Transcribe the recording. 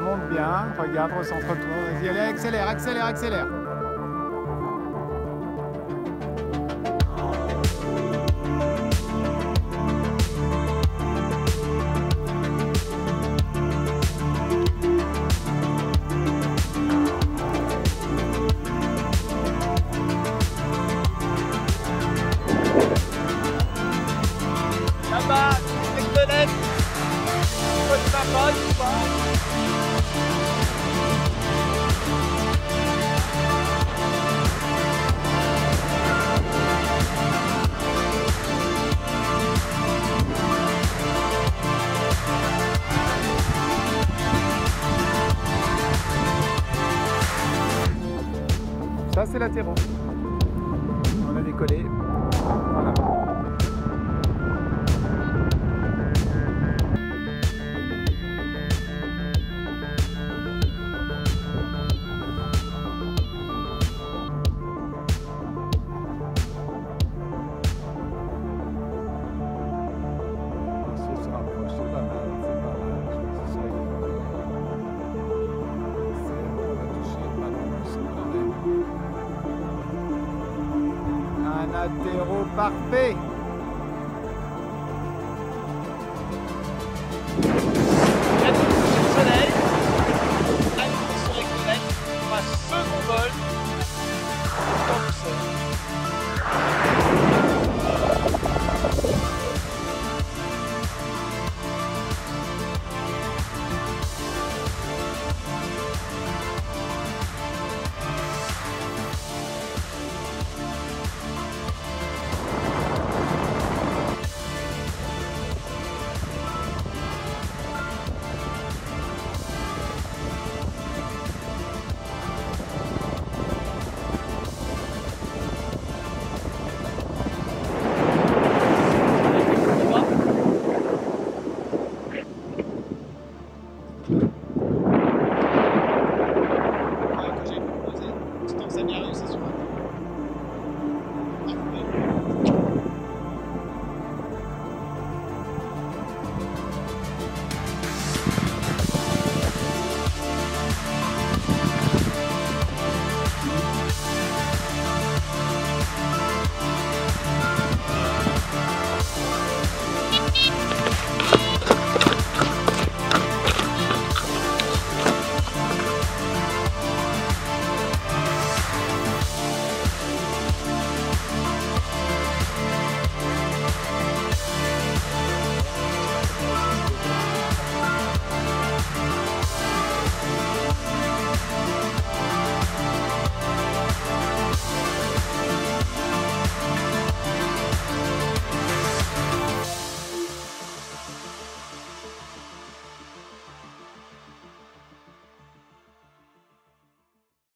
remonte bien. Regarde, recentre-toi. Vas-y, allez, accélère, accélère, accélère. Là-bas, avec de l'aide. Faut de la balle ou pas? Ça, c'est l'atterro. On a décollé. Voilà. On se rapproche, c'est pas mal, c'est pas mal. Je pense que ça y est. On va toucher le ballon, c'est correct. Un atterro parfait.